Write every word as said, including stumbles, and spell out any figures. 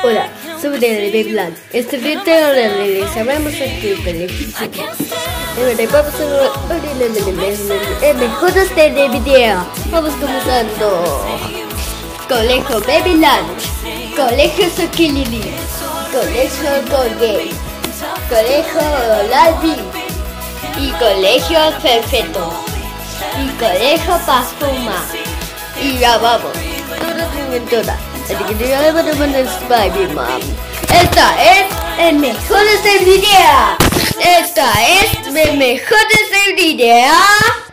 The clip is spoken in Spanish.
Hola, soy de Babyland. Este video de regresaremos a este beneficio. Vamos a el mejor de este video. Vamos comenzando. Colegio Babyland, Colegio Sokilili, Colegio Colgate, Colegio Lalbi y Colegio Perfecto y Colegio Pazfuma. Y ya vamos. Toda Spider-Man. Esta es el mejor de este video. Esta es el mejor de este video.